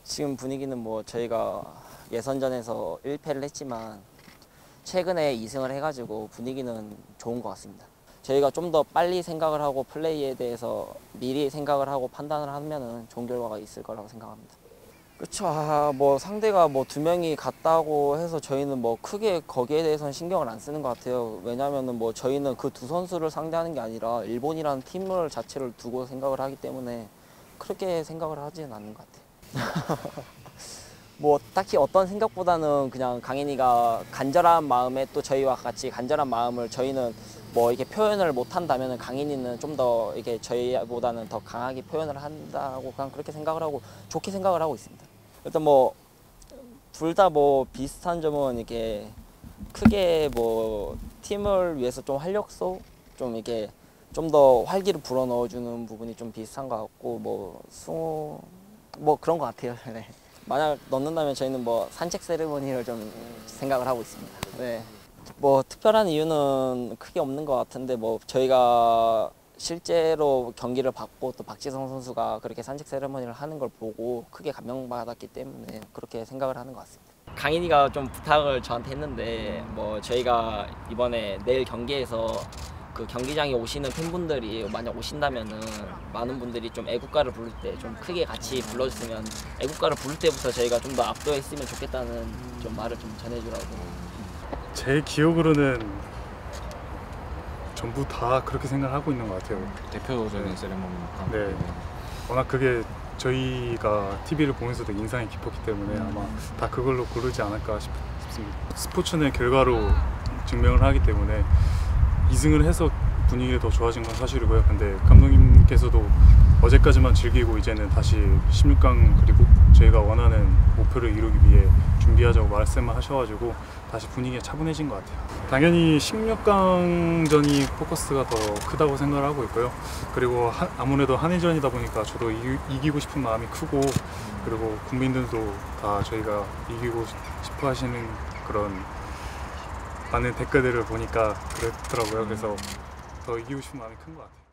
지금 분위기는 뭐 저희가 예선전에서 1패를 했지만 최근에 2승을 해가지고 분위기는 좋은 것 같습니다. 저희가 좀 더 빨리 생각을 하고 플레이에 대해서 미리 생각을 하고 판단을 하면은 좋은 결과가 있을 거라고 생각합니다. 그렇죠. 뭐 상대가 뭐 2명이 같다고 해서 저희는 뭐 크게 거기에 대해서는 신경을 안 쓰는 것 같아요. 왜냐하면은 뭐 저희는 그 두 선수를 상대하는 게 아니라 일본이라는 팀을 자체를 두고 생각을 하기 때문에 그렇게 생각을 하지는 않는 것 같아요. 뭐 딱히 어떤 생각보다는 그냥 강인이가 간절한 마음에 또 저희와 같이 간절한 마음을 저희는 뭐 이렇게 표현을 못 한다면 강인이는 좀 더 이게 저희보다는 더 강하게 표현을 한다고 그냥 그렇게 생각을 하고 좋게 생각을 하고 있습니다. 일단 뭐 둘 다 뭐 비슷한 점은 이렇게 크게 뭐 팀을 위해서 좀 활력소 좀 이렇게 좀 더 활기를 불어 넣어주는 부분이 좀 비슷한 것 같고 뭐 승우 뭐 그런 것 같아요. 네. 만약 넣는다면 저희는 뭐 산책 세리머니를 좀 생각을 하고 있습니다. 네. 뭐 특별한 이유는 크게 없는 것 같은데 뭐 저희가 실제로 경기를 받고 또 박지성 선수가 그렇게 산책 세리머니를 하는 걸 보고 크게 감명받았기 때문에 그렇게 생각을 하는 것 같습니다. 강인이가 좀 부탁을 저한테 했는데 뭐 저희가 이번에 내일 경기에서 그 경기장에 오시는 팬분들이 만약 오신다면은 많은 분들이 좀 애국가를 부를 때 좀 크게 같이 불러줬으면 애국가를 부를 때부터 저희가 좀 더 압도했으면 좋겠다는 좀 말을 좀 전해주라고. 제 기억으로는 전부 다 그렇게 생각하고 있는 것 같아요. 대표적인 네. 세레모니니까. 네. 워낙 그게 저희가 TV를 보면서도 인상이 깊었기 때문에 아마 다 그걸로 고르지 않을까 싶습니다. 스포츠는 결과로 증명을 하기 때문에 2승을 해서 분위기가 더 좋아진 건 사실이고요. 근데 감독님께서도 어제까지만 즐기고 이제는 다시 16강 그리고 저희가 원하는 목표를 이루기 위해 준비하자고 말씀을 하셔가지고 다시 분위기가 차분해진 것 같아요. 당연히 16강전이 포커스가 더 크다고 생각을 하고 있고요. 그리고 아무래도 한일전이다 보니까 저도 이기고 싶은 마음이 크고 그리고 국민들도 다 저희가 이기고 싶어 하시는 그런 많은 댓글들을 보니까 그렇더라고요. 그래서 더 이기고 싶은 마음이 큰 것 같아요.